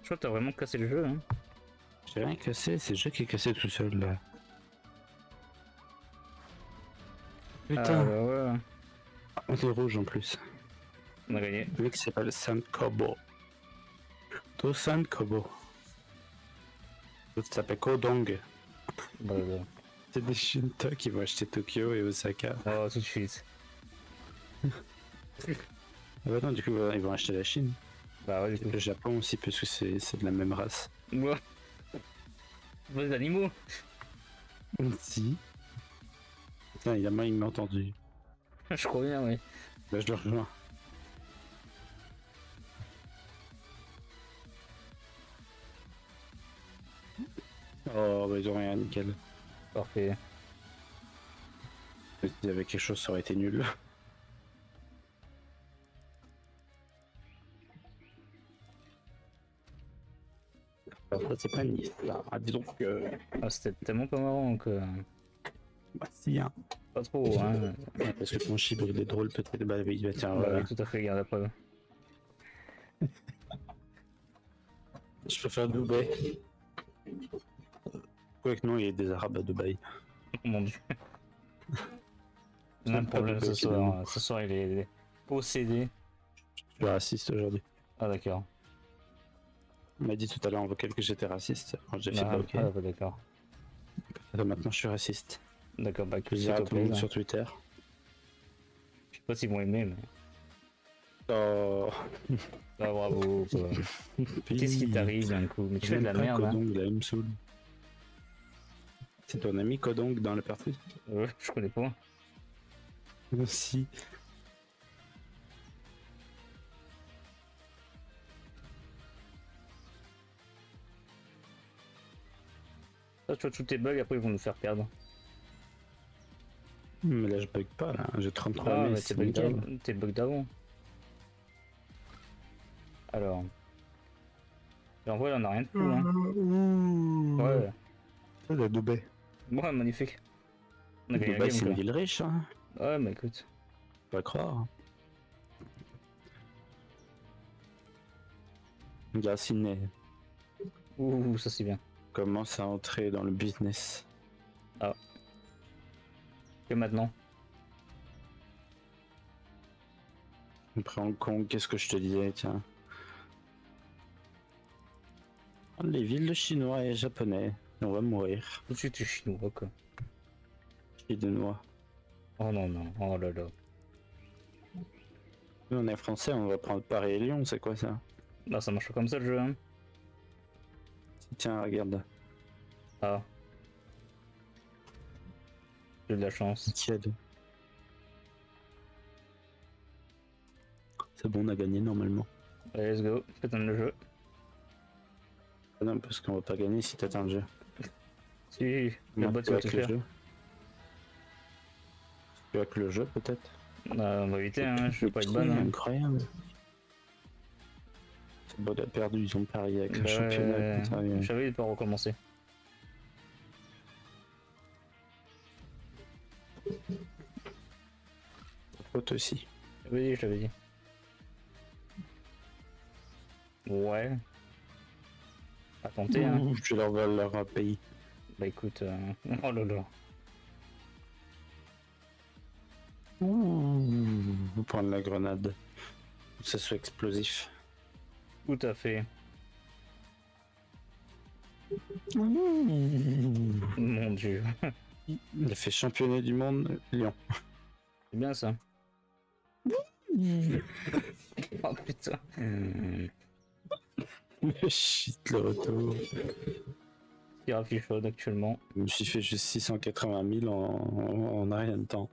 crois que t'as vraiment cassé le jeu, hein. J'ai rien cassé, c'est le jeu qui est cassé tout seul là. Putain, ouais. on est rouge en plus. On a gagné. Le mec s'appelle San Kobo. Tosan Kobo. L'autre s'appelle Kodong. Bah, C'est des Shinto qui vont acheter Tokyo et Osaka. oh, tout de suite. Ah bah non, du coup, ils vont acheter la Chine. Bah ouais, du coup. Le Japon aussi, parce que c'est de la même race. Ouais. Vos animaux. Si. Putain, évidemment, il m'a entendu. Je crois bien, oui. Là, je le rejoins. Oh, bah ils ont rien, nickel. Parfait. S'il y avait quelque chose, ça aurait été nul. Alors, ça, c'est pas Nice, là. Ah, dis donc que... Ah, c'était tellement pas marrant que. Bah, si, hein. Pas trop, hein. Ouais, parce que ton chibre, il est drôle, peut-être. Bah oui, bah, tiens, Bah, voilà. oui, tout à fait, garde la preuve. Je préfère Dubaï. Quoique non, il y a des Arabes à Dubaï. Oh mon dieu. On a un problème ce soir. Ce soir, il est possédé. Je suis raciste aujourd'hui. Ah, d'accord. On m'a dit tout à l'heure en vocal que j'étais raciste. Alors, j'ai fait Ah, bah, ok. bah, d'accord. Alors, maintenant, je suis raciste. D'accord, bah, Je le dirai à tout le monde hein. sur Twitter. Je sais pas s'ils vont aimer, mais. Oh. Ah, bravo, quoi. Qu'est-ce qui t'arrive d'un coup? Mais tu fais de la merde, hein. Kodong, là, il me saoule. C'est ton ami Kodong dans le parti? Ouais, je connais pas. Aussi. Ça, tu vois, tous tes bugs, après, ils vont nous faire perdre. Mais là, je bug pas, là. J'ai 33 Ah, mais mais c'est nickel. tes bugs d'avant. Alors. Et en vrai, on a rien de fou, hein. Ouais. C'est le Dubaï. Ouais, magnifique. On a gagné la Dubaï, game, c'est une quoi. ville riche, hein. Ouais, mais écoute. Faut pas croire. Gassiné Ouh, ça c'est bien. commence à entrer dans le business. Et maintenant? Après Hong Kong, qu'est-ce que je te disais, tiens. Les villes chinois et japonais, on va mourir. Tout de suite, tu es chinois, quoi. Chinois. Oh non, non, oh là là. Nous on est français, on va prendre Paris et Lyon, c'est quoi ça? Bah, ça marche pas comme ça le jeu, hein. Tiens, regarde. Ah. J'ai de la chance. Nickel. C'est bon, on a gagné normalement. Allez, let's go, faites le jeu. Ah non, parce qu'on va pas gagner si t'atteins le jeu. Si, le Non, bot tu va vas tout avec le faire. jeu. Tu vas avec le jeu peut-être. On va éviter, hein, je vais pas être ban. Hein. Incroyable. C'est bon, on a perdu, ils ont parié avec le Bah, championnat. je savais de pas recommencer. Faute aussi. Oui, je l'avais dit. Ouais. À tenter, hein. Ouh, je leur vole leur pays. Bah écoute, oh là là. Vous prendre la grenade. Que ce soit explosif. Tout à fait. Mon dieu. Il a fait championnat du monde, Lyon. C'est bien ça. Oh putain. Shit, le retour. Il affiche chaude actuellement. Je me suis fait juste 680 000 en rien de temps.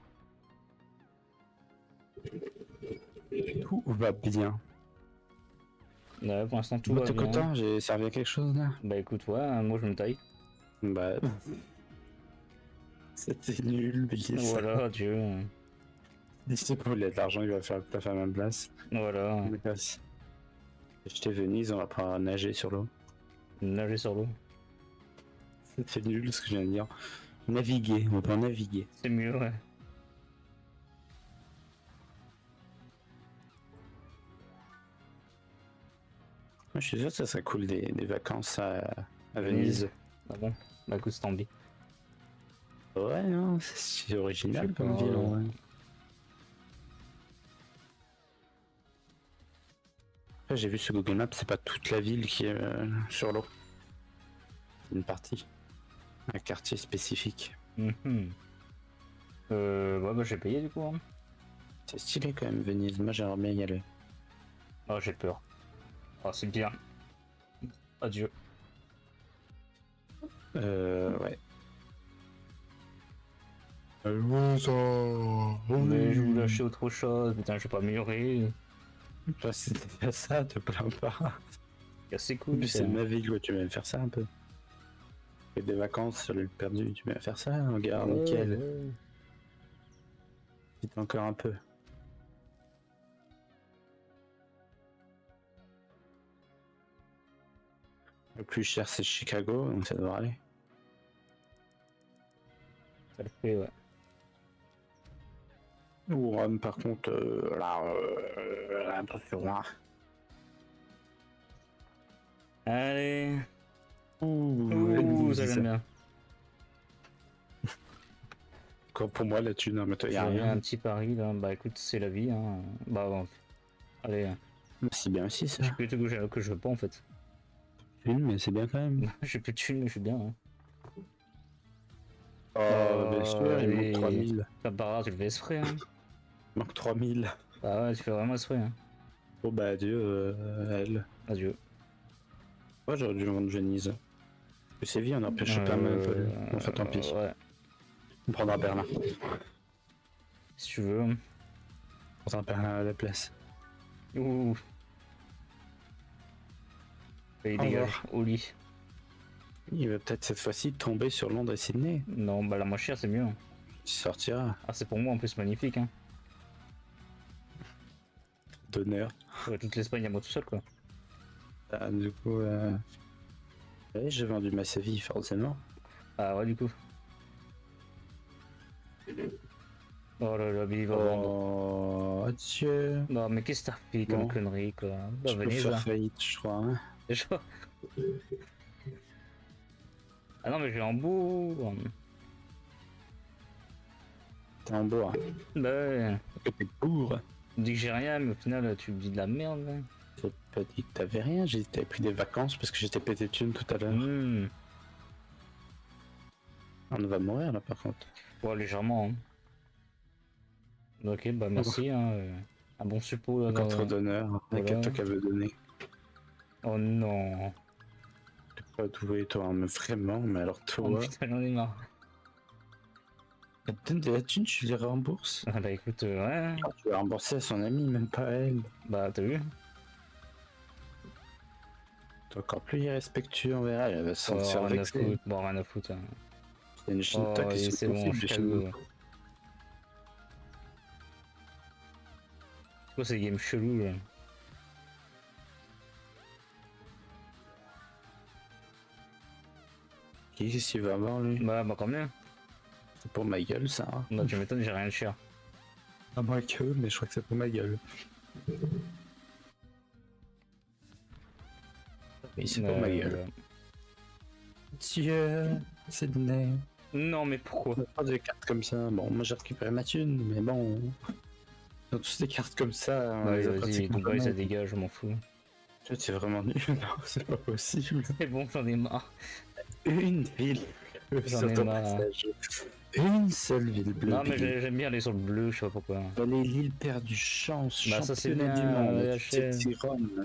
Tout va bien. Ouais, pour l'instant tout Toi, va t'es bien. content? J'ai servi à quelque chose là? Bah écoute, ouais, moi je me taille. Bah. C'était nul, mais Voilà, adieu. si vous voulez de l'argent, il va faire tout à fait à ma place. Voilà, Je me casse. J'étais Venise, on va pas nager sur l'eau. nager sur l'eau. C'était nul ce que je viens de dire. Naviguer, on va pas naviguer. C'est mieux, ouais. Je suis sûr que ça serait cool des vacances à Venise. Ah bon? Bah écoute, c'est tant pis. Ouais, non, c'est original Je sais comme pas, ville en vrai. Après, j'ai vu sur Google Maps, c'est pas toute la ville qui est sur l'eau. C'est une partie. Un quartier spécifique. Mhm. Ouais, bah j'ai payé du coup. Hein. C'est stylé quand même, Venise. Moi, j'aimerais bien y aller. Oh, j'ai peur. Oh, c'est bien. Adieu. Ouais. Mais je voulais acheter autre chose. Putain, je vais pas améliorer. Toi, c'était déjà ça, te plains pas. C'est En cool. plus, c'est ma vie, quoi. Tu vas me faire ça un peu. Et des vacances sur l'île perdue, tu vas me faire ça, regarde, nickel. Ouais. Vite encore un peu. Le plus cher, c'est Chicago, donc ça devrait aller. Ça le fait, ouais. Ou Rome, par contre, là, attention. Hein. Allez. Ouh, Ouh, ça j'aime bien. Quoi pour moi la thune, mais toi, y a J'ai rien. un petit pari là. Bah écoute, c'est la vie. Hein. Bah bon. Allez. C'est bien aussi ça. J'ai plus de que je veux pas en fait. Thune, mais c'est bien quand même. J'ai plus de thunes, mais je suis bien. Hein. Oh, bien sûr, il manque 3000. Comme par hasard, tu le fais exprès. Hein. Il manque 3000. Bah ouais, tu fais vraiment exprès. Hein. Bon bah adieu, elle. Adieu. Moi j'aurais dû vendre Venise. Le Séville, on aurait pu choper un Monopoly. Enfin tant pis. Ouais. On prendra Berlin. Si tu veux. On prendra Berlin à la place. Ouh. Et il Au dégage revoir. au lit. Il va peut-être cette fois-ci tomber sur Londres et Sydney. Non, bah la moins chère, c'est mieux. Hein. Tu sortiras. Ah, c'est pour moi en plus magnifique. Hein. D'honneur. Ouais, toute l'Espagne à moi tout seul quoi. Ah, du coup, ouais, j'ai vendu ma Séville forcément. Ah ouais, du coup. Oh là là, mais il va vendre. Oh, adieu. Non, mais qu'est-ce que t'as fait comme Bon. connerie quoi? Bah, Je peux venez faire là. faillite, je crois. Hein. Déjà. Ah non, mais j'ai un beau. T'es en bois. Bah ouais. Que t'es bourre. Tu me dis que j'ai rien, mais au final, tu me dis de la merde. Là. J'ai pas dit que t'avais rien, j'ai dit que t'avais pris des vacances parce que j'étais pété de thunes tout à l'heure. On va mourir là par contre. Ouais, légèrement. Hein. Ok, bah merci. Hein. Un bon suppôt là. Encore trop d'honneur, Voilà. à toi qu'elle veut donner. Oh non. T'es pas doué toi, hein, mais vraiment, mais alors Oh toi. putain, j'en ai marre. Elle te donne de la thune, tu les rembourses. Ah bah écoute, ouais. Alors, tu vas rembourser à son ami, même pas à elle. Bah t'as vu? T'es encore plus irrespectueux envers elle, elle va se Oh, sentir rien à vexée. foutre. Bon, rien à foutre. Hein. C'est une chaîne Oh, toi qui et se c'est bon, confie je de suis chez nous. cadeau. C'est quoi ces games chelous là? Qu'est-ce qu'il va avoir lui? Bah quand même. C'est pour ma gueule ça. Hein. Bah tu m'étonnes, j'ai rien de cher. Ah moi que, mais je crois que c'est pour ma gueule. Oui, c'est pour ma gueule. Dieu, Sydney. Non mais pourquoi? On a pas de cartes comme ça. Bon, moi j'ai récupéré ma thune, mais bon. Dans toutes ces cartes comme ça, on Bah les a vas-y, pratiquement Dubaï ça jamais. dégage, je m'en fous. Tu vois, c'est vraiment nul. Non, c'est pas possible. C'est bon, j'en ai marre. Une ville. J'en sur ai ton marre. passage. Une seule ville bleue. Non mais Billy. j'aime bien aller sur le bleu, je sais pas pourquoi. Fallait l'île perdue, chance, Bah, ça, c'est championnat bien, du monde, lâchez. c'est Rome.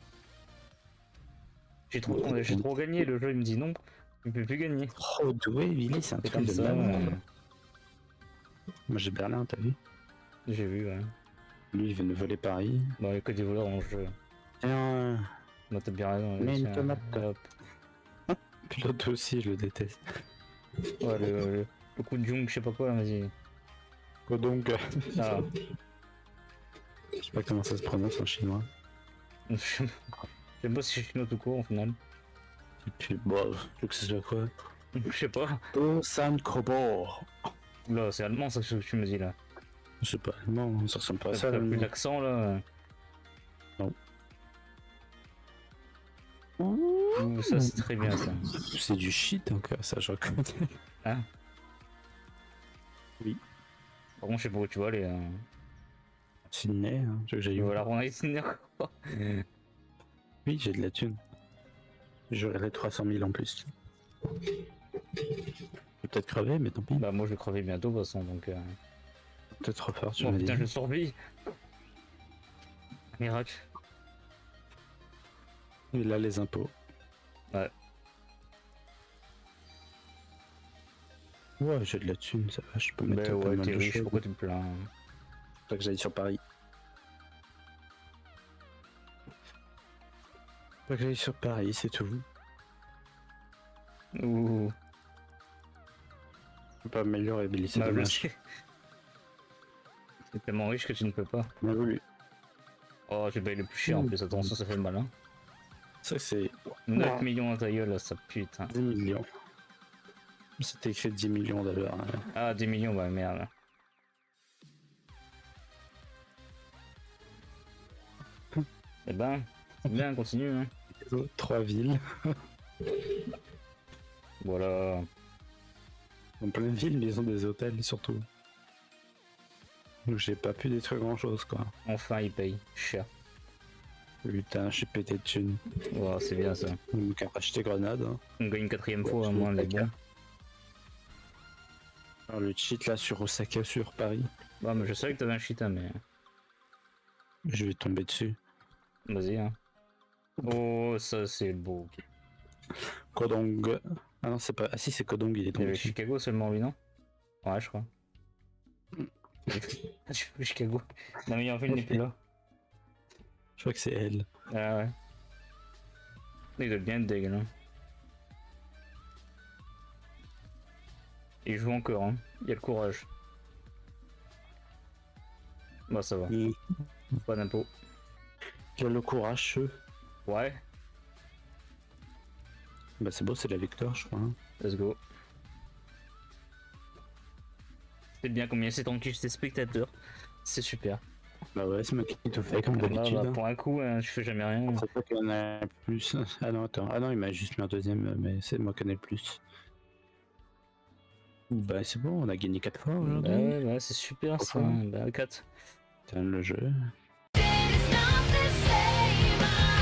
J'ai trop gagné, le jeu il me dit non, tu peux plus gagner. Trop doué, Billy, c'est un C'est truc comme de ça, malade. Moi j'ai Berlin, t'as vu? j'ai vu, ouais. Lui il veut nous voler Paris. Bah, il y a que des voleurs en jeu. Tiens, Bah, t'as bien raison. mais une tiens, tomate. hop. Pilote aussi, je le déteste. Ouais, le coup de Jung, je sais pas quoi, là, vas-y. Oh, donc, Ah, je sais pas comment ça se prononce en chinois. je sais pas si je suis chinois tout court, au final. Et puis, bon, je veux que ce soit quoi? Je sais pas. Dosan Kobo. Là, c'est allemand, ça, ce que tu me dis, là. Je sais pas, non, ça ressemble pas à ça. T'as plus l'allemand. l'accent, là. Non. Ouh, ça c'est très bien ça. C'est du shit encore, ça je reconnais. Hein? Oui. Par contre, je sais pas où tu vas aller. Sydney, hein, tu veux que j'aille Tu où? vas la rendre ici, quoi. Oui, j'ai de la thune. J'aurai les 300 000 en plus. Je vais peut-être crever, mais tant pis. Bah, moi je vais crever bientôt, de toute façon, donc. Peut-être trop fort, tu Oh m'as putain, dit. je survis. Miracle. Et là, les impôts. Ouais. Ouais, j'ai de la thune, ça va, je peux mettre Bah pas ouais, mal t'es de riche, choses. pourquoi tu me plains? Faut que j'aille sur Paris. Faut que j'aille sur Paris, c'est tout. Ouh. Je peux pas améliorer, Billy, c'est Bah, je dommage. sais. T'es tellement riche que tu ne peux pas. Bien voulu. Oh, j'ai payé le plus cher en plus, attention, ça fait mal, hein. Ça, c'est 9 millions à ta gueule, ça putain. 10 millions. C'était écrit 10 millions d'ailleurs. Hein. Ah, 10 millions, bah merde. Eh ben, c'est bien, continue, hein. 3 villes. Voilà. En pleine ville, mais ils ont des hôtels surtout. Donc j'ai pas pu détruire grand chose quoi. Enfin, il paye cher. Putain, je suis pété de thunes. Oh, c'est bien ça. Donc à acheter Grenade. Hein. On gagne une quatrième fois, à moins, mais bon. Alors, le cheat là sur Osaka, sur Paris. Bah, mais je savais que t'avais un cheat, hein, mais. Je vais tomber dessus. Vas-y, hein. Oh, ça c'est beau. Kodong. Ah non, c'est pas. Ah si, c'est Kodong, il est Il y tombé avait dessus. Chicago seulement, lui, non? Ouais, je crois. Ah, tu veux Chicago? Non, mais en fait, il n'est plus là. Je crois que c'est elle. Ah ouais. Il doit bien être dégueu, hein. Il joue encore, hein. Il y a le courage. Bah, ça va. Il Pas d'impôt. a le courage. Ouais, Bah c'est beau, c'est la victoire, je crois. Hein. let's go. C'est bien combien c'est tranquille, c'est spectateur. C'est super. Bah ouais, c'est moi qui tout fait comme Bah, d'habitude. bah, Hein. pour un coup, hein, je fais jamais rien. C'est pas qu'il y en a plus. Ah non, attends. Ah non, il m'a juste mis un deuxième, mais c'est moi qui en ai le plus. Bah c'est bon, on a gagné 4 fois Bah aujourd'hui. ouais, bah, c'est super ça. Enfin. Bah 4. Putain, le jeu. It's not the same.